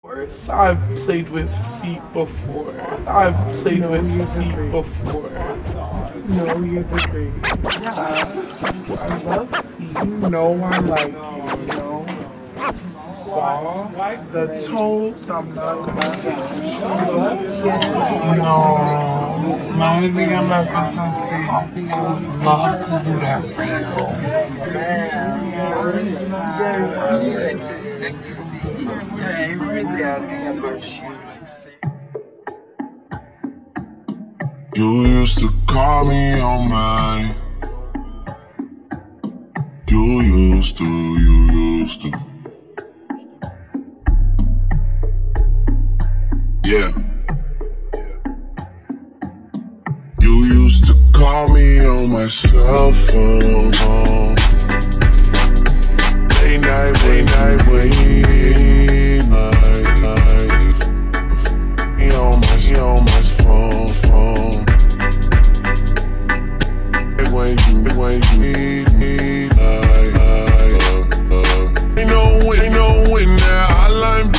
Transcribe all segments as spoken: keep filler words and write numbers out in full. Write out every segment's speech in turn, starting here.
course, I've played with feet before. I've played no, with feet before. No, you're the greatest. Yeah, I love feet. You know I like you, you know. Saw the toes, I'm not gonna take the shoes. No, not only thing I'm not gonna say. I would love to do that for you. Man, sexy. Yeah, you really are this much. You used to call me on mine. You used to, you used to. Yeah. You used to call me on my cell phone. Late night, late night, late night, night. He on my, he on my phone, phone. When you, when you need me, I, I, uh, uh. Ain't no win, ain't no win now. Hotline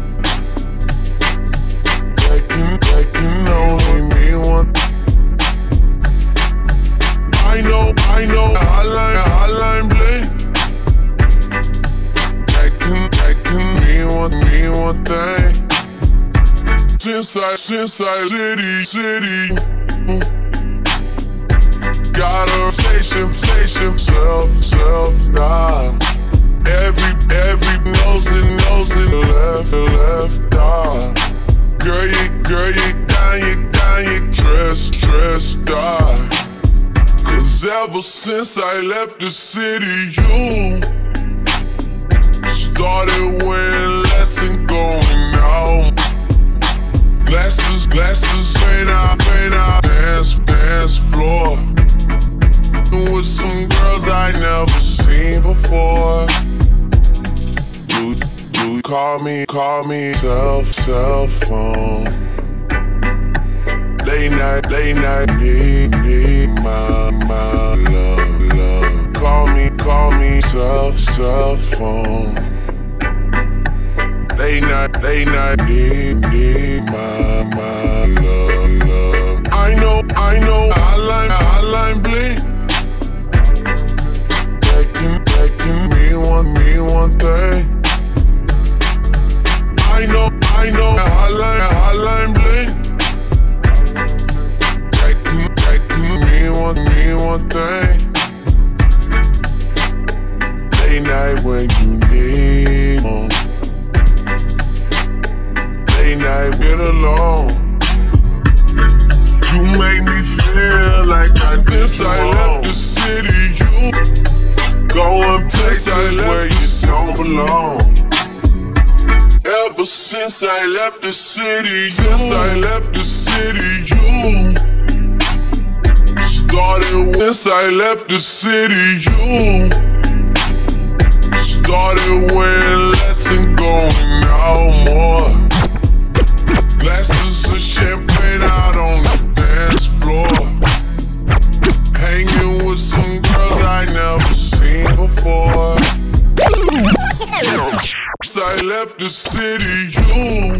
Bling, that can only mean one. I know, I know. Hotline, Hotline Bling. That can, that can mean one, mean one thing. Since I, since I, city, city. Gotta station, station, self, self, nah. Every, every nose and nose and left, left, nah. Girl, you, girl, you down, you down, you dress, dress, die. Cause ever since I left the city, you started wearing less and going out. Glasses, glasses, paint out, paint out, dance, dance floor. With some girls I never seen before. You, you call me, call me, cell, cell phone. Late night, late night, need, need my, my love, love. Call me, call me, cell, cell phone. Late night, late night, need, need my, my love, love. I know, I know, Hotline, Hotline Bling. That can, that can mean one, mean one thing. I know, I know, Hotline, Hotline Bling. That can, that can mean one, mean one thing. Late night when you need me. Late night, get alone. You make me feel like I did. Since I left the city, you go up places where you don't belong. Ever since I left the city, since I left the city, you started. Since I left the city, you started wearing less and going out more. Glasses of champagne out on the dance floor. Hanging with some girls I never seen before. Since I left the city, you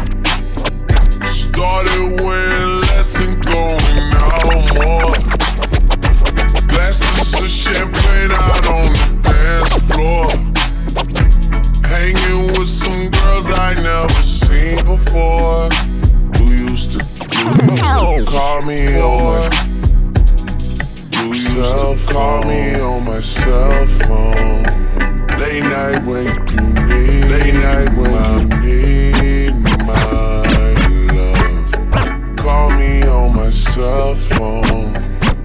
started wearing less and going out more. Glasses of champagne out on the dance floor. Hanging with some girls I never seen before. You used to, you used to call me on my, you used to call me on my cell phone. Late night when you need, late night when you need my love. Call me on my cell phone.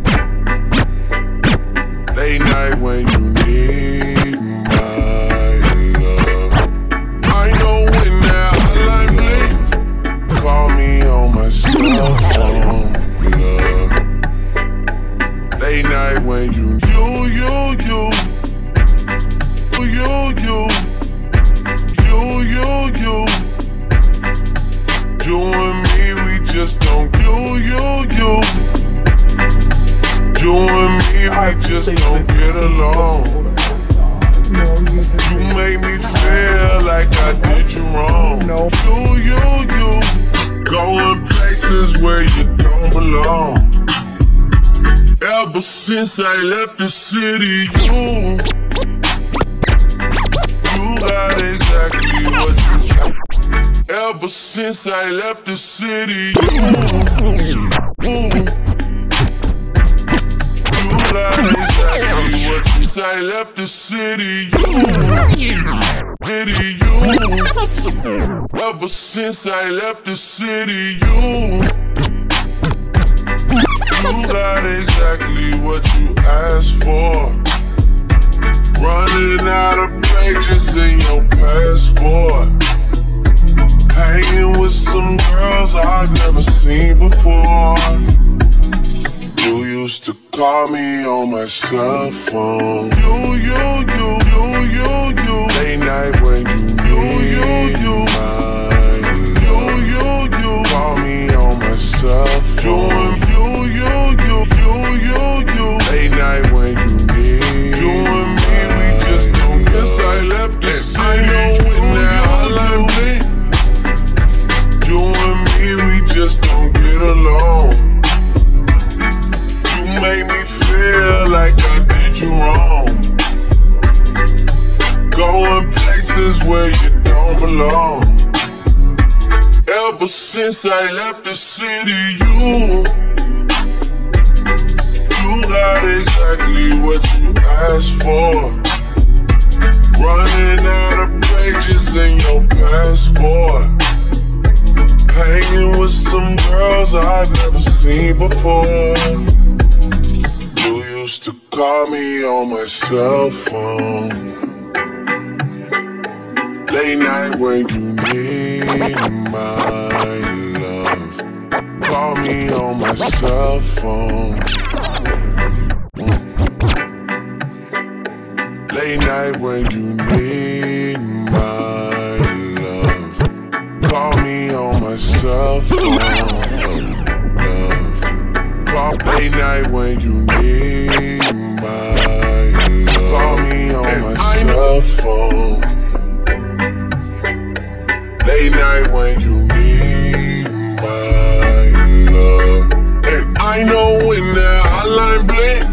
Late night when you need my love. I know when that Hotline Bling. Call me on my cell phone, love. Late night when you, you, you, you. places where you don't belong. Ever since I left the city, you, you got exactly what you. Ever since I left the city, you, you, you got exactly what you. Since I left the city, you, city, you. Ever since I left the city, you. You got exactly what you asked for. Running out of pages in your passport. Hanging with some girls I've never seen before. You used to call me on my cell phone. You, you, you, you, you, you. Late night when you you, you, you. Mine. You, you, you. Call me on my cell phone. Late night when you need you and me, we just don't get. Since I left the city, I know in that Hotline Bling. You and me, we just don't get along. You make me feel like I did you wrong. Going places where you don't belong. Ever since I left the city, you You got exactly what you asked for. Running out of pages in your passport. Hanging with some girls I've never seen before. You used to call me on my cell phone. Late night when you need my love. Call me on my cell phone. Late night when you need my love. Call me on my cell phone. Love. Call late night when you need my love. Call me on my cell phone. Late night when you need my love. And I know when that Hotline Bling.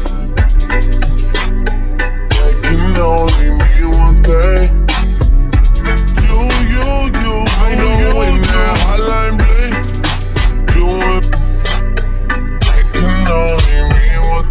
Only me one thing. You, you, you. I know you in that Hotline Bling. Doing. I can only mean one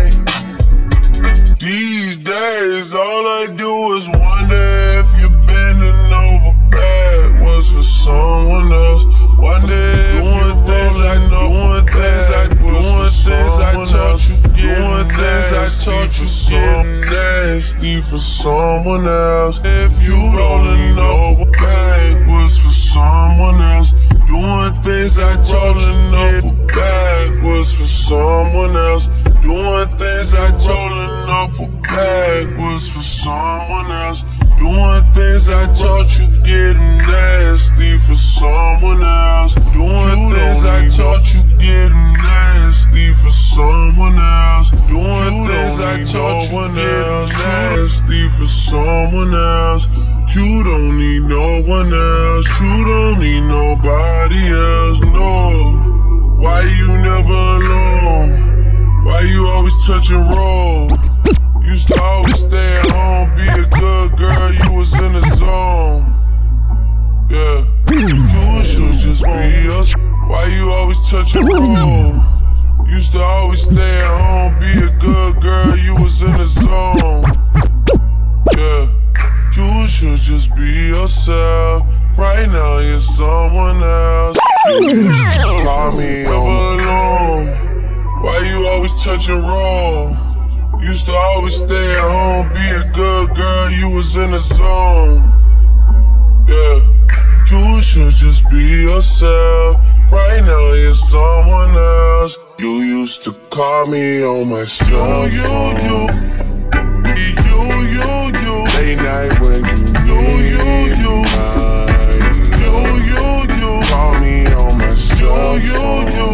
thing. These days, all I do is wonder if you're bending over backwards for someone else. Wonder if doing things I know, doing things I doing things I taught you, doing things I taught you, getting nasty for someone else. If you don't know backwards for someone else, doing things I taught you, know backwards for someone else, doing things I told enough for backwards for someone else, doing things I taught you, getting nasty for someone else, doing things I taught you, getting nasty for someone else, doing things I taught you, getting nasty for someone else. You don't need no one else, you don't need nobody else, no. Why you never alone? Why you always touch and roll? Used to always stay at home, be a good girl, you was in the zone. Yeah, you should just be us. Why you always touch and roll? Used to always stay at home, be a good girl, you was in the zone. Yeah, you should just be yourself. Right now you're someone else. You used to call me never alone. Why you always touch and roll? Used to always stay at home, be a good girl, you was in the zone. Yeah, you should just be yourself. Right now you're someone else. You used to call me on my cell phone. You, you, you, you, you. Late night when you need you, you, mine. You, you, you. Call me on my cell phone. You,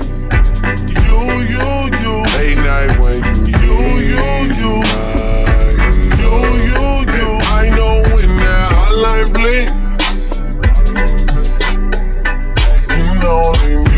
you, you, you. Late night when you need you, you, mine. You, you, you. I know when that Hotline Bling. You know me.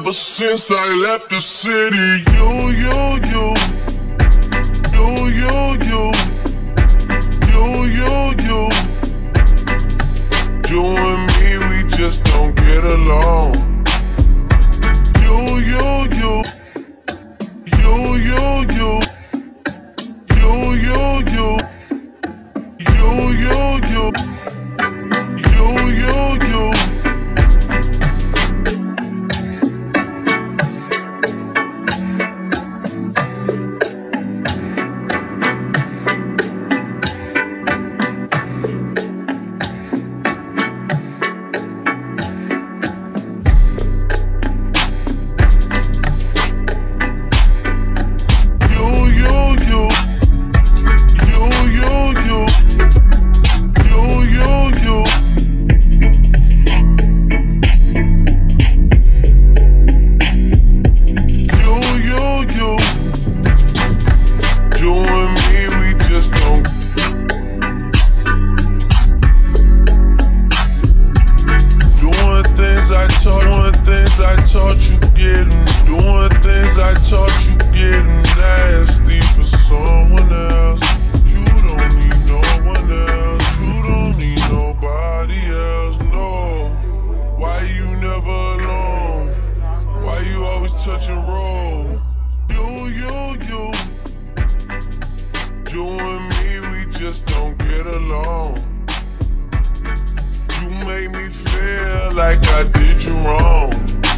Ever since I left the city, you, you, you, you, you, you, you, you, you, you and me, we just don't get along. You, you, you, you, you, you, you, you, you, you, you, you, you, you, you. Touch and roll, you, you, you, you and me, we just don't get along. You make me feel like I did you wrong,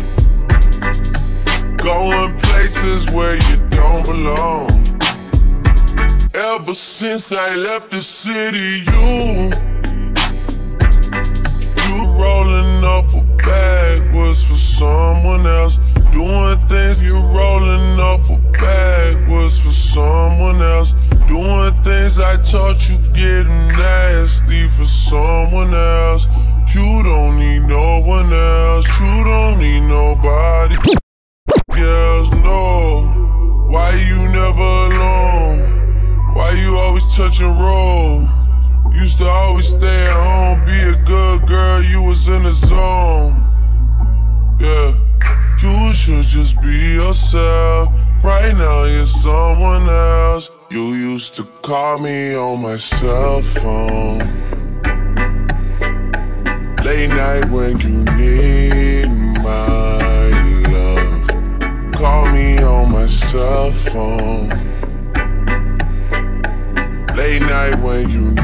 going places where you don't belong. Ever since I left the city, you, you rolling up a bag was for someone else. Doing things, you rolling up a bag was for someone else. Doing things I taught you getting nasty for someone else. You don't need no one else. You don't need nobody else, no. Why you never alone? Why you always touch and roll? Used to always stay at home, be a good girl, you was in the zone. Yeah. You should just be yourself. Right now you're someone else. You used to call me on my cell phone, late night when you need my love. Call me on my cell phone, late night when you